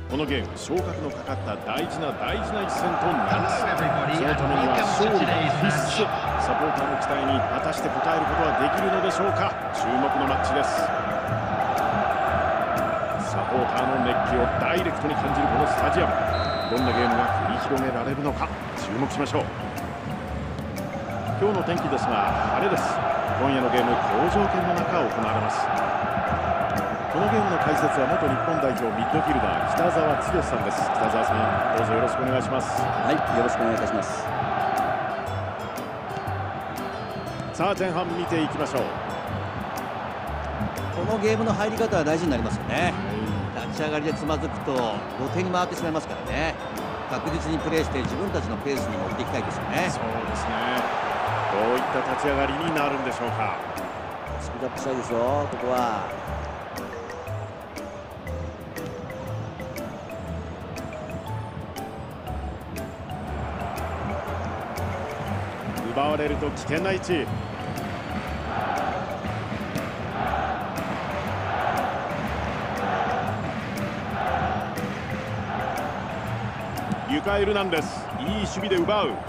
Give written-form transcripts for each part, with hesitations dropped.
このゲーム昇格のかかった大事な一戦となります。そのためには勝利が必須。サポーターの期待に果たして応えることはできるのでしょうか。注目のマッチです。サポーターの熱気をダイレクトに感じるこのスタジアム、どんなゲームが繰り広げられるのか注目しましょう。今日の天気ですが晴れです。今夜のゲーム好条件の中行われます。このゲームの解説は元日本代表ミッドフィルダー北澤剛さんです。北澤さん、どうぞよろしくお願いします。 はい、よろしくお願いいたします。 さあ前半見ていきましょう。 このゲームの入り方は大事になりますよね。立ち上がりでつまずくと後手に回ってしまいますからね。確実にプレーして自分たちのペースに持っていきたいですよね。 そうですね。どういった立ち上がりになるんでしょうか。 スピードアップしたいですよ、ここは。 奪われると危険な位置。ユカ・エルナンデス、いい守備で奪う。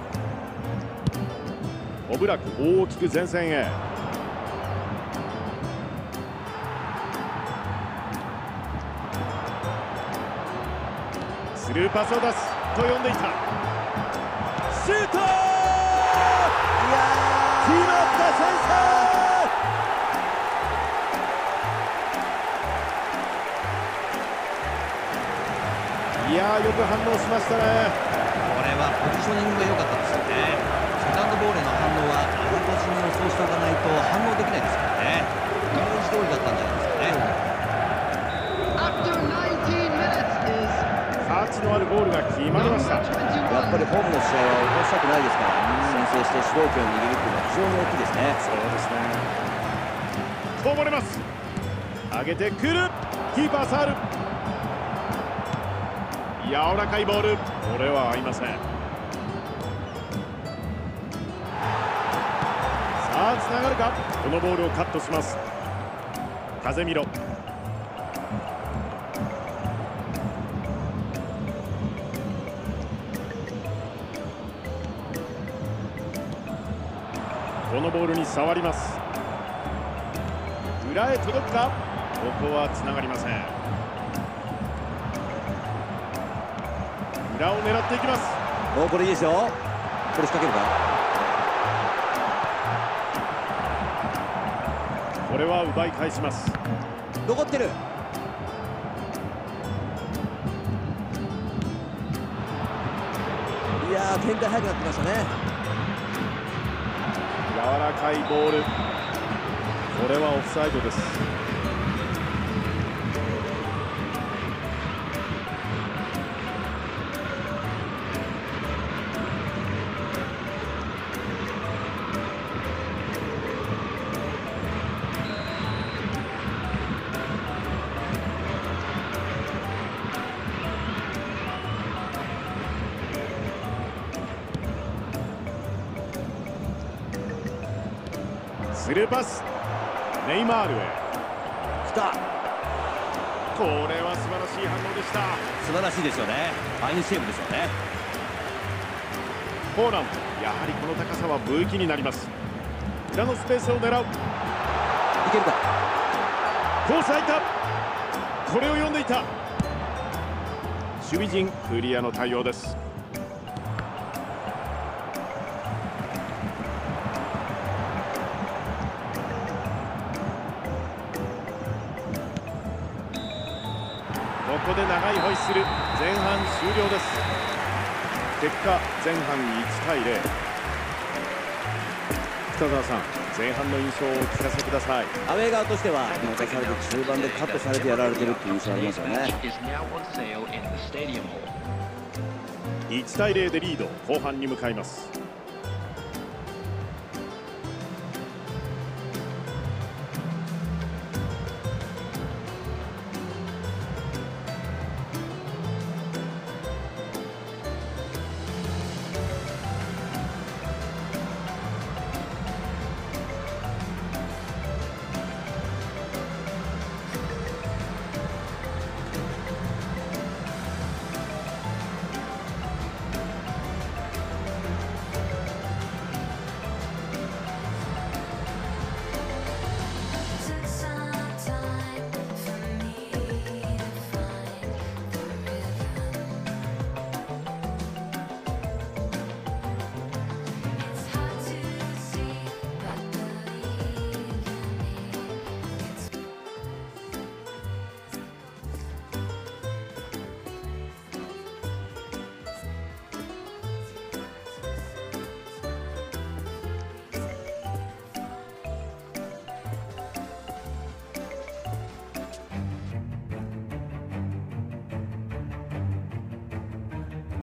オブラク大きく前線へ。スルーパスを出すと呼んでいた。シュート、決まった先生。いやー、よく反応しましたね。 これはポジショニングが良かったですよね。セカンドボールへの反応はあらかじめ予想しておかないと反応できないですからね。イメージ通りだったんじゃないですかね。 価値のあるゴールが決まりました。 やっぱりホームの試合は起こしたくないですから、先制して主導権を握るというのは非常に大きいですね。 そうですね。こぼれます。上げてくる。キーパー触る。柔らかいボール、これは合いません。さあつながるか。このボールをカットします。風見ろ。このボールに触ります。裏へ届くか。ここはつながりません。裏を狙っていきます。 これいいですよ。これ仕掛けるか。 これは奪い返します。 残ってる。いやー、展開早くなってましたね。 柔らかいボール、これはオフサイドです。スルーパス、ネイマールへ来た。 これは素晴らしい反応でした。 素晴らしいですよね。ファインセーブですよね。 ポーランド、やはりこの高さは武器になります。裏のスペースを狙う。いけるか。 コース空いた。これを読んでいた。守備陣クリアの対応です。ここで長いホイッスル。前半終了です。結果前半1対0。北澤さん、前半の印象をお聞かせください。 アウェー側としては持たされて中盤でカットされてやられてるっていう印象ありますよね。 1対0でリード、後半に向かいます。